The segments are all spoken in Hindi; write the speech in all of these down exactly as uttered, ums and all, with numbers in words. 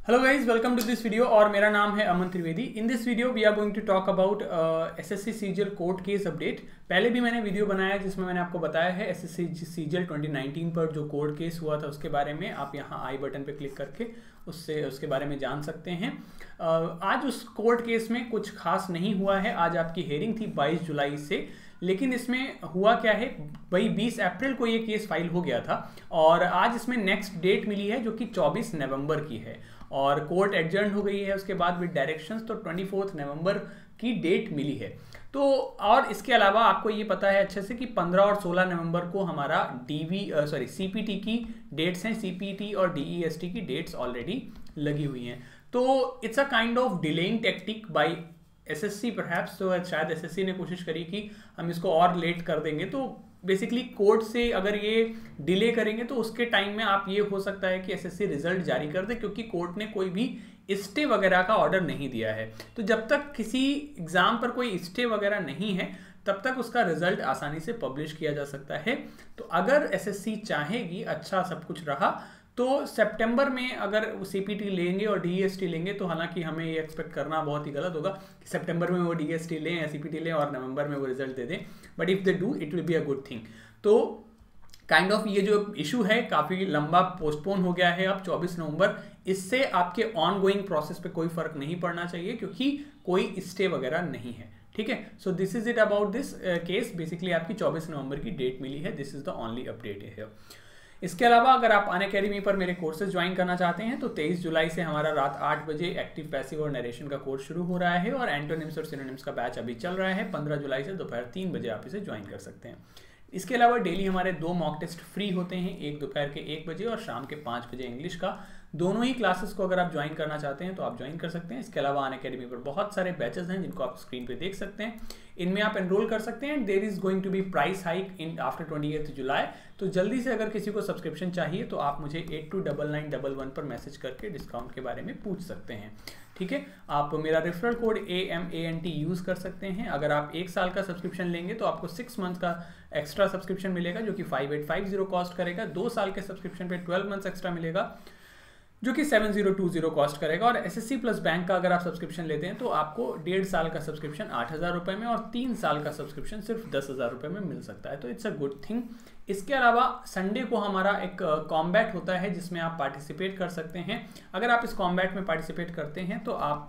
Hello guys, welcome to this video और मेरा नाम है Aman Trivedi. In this video we are going to talk about SSC CGL court case update. पहले भी मैंने वीडियो बनाया जिसमें मैंने आपको बताया है एसएससी सीजीएल ट्वेंटी नाइनटीन पर जो कोर्ट केस हुआ था उसके बारे में। आप यहाँ आई बटन पे क्लिक करके उससे उसके बारे में जान सकते हैं। uh, आज उस कोर्ट केस में कुछ खास नहीं हुआ है। आज आपकी हेयरिंग थी बाईस जुलाई से, लेकिन इसमें हुआ क्या है, भाई बीस अप्रैल को ये केस फाइल हो गया था और आज इसमें नेक्स्ट डेट मिली है जो कि चौबीस नवंबर की है और कोर्ट एडजर्न हो गई है उसके बाद विद डायरेक्शंस, तो चौबीस नवंबर की डेट मिली है। तो और इसके अलावा आपको ये पता है अच्छे से कि पंद्रह और सोलह नवंबर को हमारा डीवी सॉरी सीपीटी की डेट्स हैं। सीपीटी और डीईएसटी की डेट्स ऑलरेडी लगी हुई हैं। तो it's a kind of delaying tactic by SSC perhaps. तो शायद एसएससी ने कोशिश करी कि हम इसको और लेट कर देंगे, तो बेसिकली कोर्ट से अगर ये डिले करेंगे तो उसके टाइम में आप ये हो सकता है कि एसएससी रिजल्ट जारी कर दे, क्योंकि कोर्ट ने कोई भी स्टे वगैरह का ऑर्डर नहीं दिया है। तो जब तक किसी एग्जाम पर कोई स्टे वगैरह नहीं है तब तक उसका रिजल्ट आसानी से पब्लिश किया जा सकता है। तो अगर एसएससी चाहेगी, अच्छा सब कुछ रहा तो सितंबर में अगर सीपीटी लेंगे और डीएसटी लेंगे, तो हालांकि हमें ये एक्सपेक्ट करना बहुत ही गलत होगा कि सितंबर में वो डीएसटी लें या सीपीटी लें और नवंबर में वो रिजल्ट दे दें, but if they do it will be a good thing. तो काइंड ऑफ ये जो इशू है काफ़ी लंबा पोस्टपोन हो गया है अब चौबीस नवंबर। इससे आपके ऑन गोइंग प्रोसेस पे कोई फर्क नहीं पड़ना चाहिए क्योंकि कोई स्टे वगैरह नहीं है। ठीक है, so this is it about this case. Basically आपकी चौबीस नवंबर की डेट मिली है। This is the only update है। इसके अलावा अगर आप अनअकैडमी पर मेरे कोर्सेज ज्वाइन करना चाहते हैं तो तेईस जुलाई से हमारा रात आठ बजे एक्टिव पैसिव और नरेशन का कोर्स शुरू हो रहा है और एंटोनिम्स और सिनोनिम्स का बैच अभी चल रहा है। पंद्रह जुलाई से दोपहर तीन बजे आप इसे ज्वाइन कर सकते हैं। इसके अलावा डेली हमारे दो मॉक टेस्ट फ्री होते हैं, एक दोपहर के एक बजे और शाम के पाँच बजे इंग्लिश का। दोनों ही क्लासेस को अगर आप ज्वाइन करना चाहते हैं तो आप ज्वाइन कर सकते हैं। इसके अलावा अनअकैडमी पर बहुत सारे बैचेस हैं जिनको आप स्क्रीन पे देख सकते हैं, इनमें आप एनरोल कर सकते हैं। There is going to be price hike in after twenty eighth July. तो जल्दी से अगर किसी को सब्सक्रिप्शन चाहिए तो आप मुझे eight two double nine double one पर मैसेज करके डिस्काउंट के बारे में पूछ सकते हैं। ठीक है, आप मेरा referral code A M A N T use कर सकते हैं। अगर आप एक साल का सब्सक्रिप्शन लेंगे तो आपको सिक्स मंथ का एक्स्ट्रा सब्सक्रिप्शन मिलेगा जो कि five eight five zero cost करेगा। दो साल के सब्सक्रिप्शन पे ट्वेल्व मंथ्स एक्स्ट्रा मिलेगा जो कि seven zero two zero cost करेगा। और एसएससी प्लस बैंक का अगर आप सब्सक्रिप्शन लेते हैं तो आपको डेढ़ साल का सब्सक्रिप्शन आठ हज़ार रुपये में और तीन साल का सब्सक्रिप्शन सिर्फ दस हज़ार रुपये में मिल सकता है। तो इट्स अ गुड थिंग। इसके अलावा संडे को हमारा एक कॉम्बैट होता है जिसमें आप पार्टिसिपेट कर सकते हैं। अगर आप इस कॉम्बैट में पार्टिसिपेट करते हैं तो आप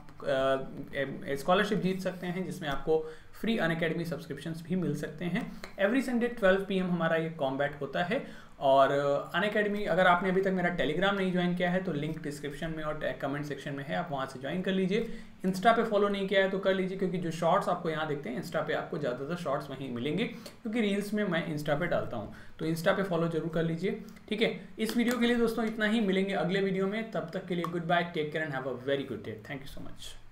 स्कॉलरशिप जीत सकते हैं जिसमें आपको फ्री अनअकैडमी सब्सक्रिप्शंस भी मिल सकते हैं। Every Sunday twelve P M हमारा ये कॉम्बैट होता है। और अनअकैडमी अगर आपने अभी तक मेरा टेलीग्राम नहीं ज्वाइन किया है तो लिंक डिस्क्रिप्शन में और कमेंट सेक्शन में है, आप वहाँ से ज्वाइन कर लीजिए। इंस्टा पे फॉलो नहीं किया है तो कर लीजिए, क्योंकि जो शॉर्ट्स आपको यहाँ देखते हैं इंस्टा पे आपको ज़्यादातर शॉर्ट्स वहीं मिलेंगे, क्योंकि रील्स में मैं इंस्टा पे डालता हूँ। तो इंस्टा पे फॉलो जरूर कर लीजिए। ठीक है, इस वीडियो के लिए दोस्तों इतना ही। मिलेंगे अगले वीडियो में, तब तक के लिए goodbye, take care and have a very good day. Thank you so much.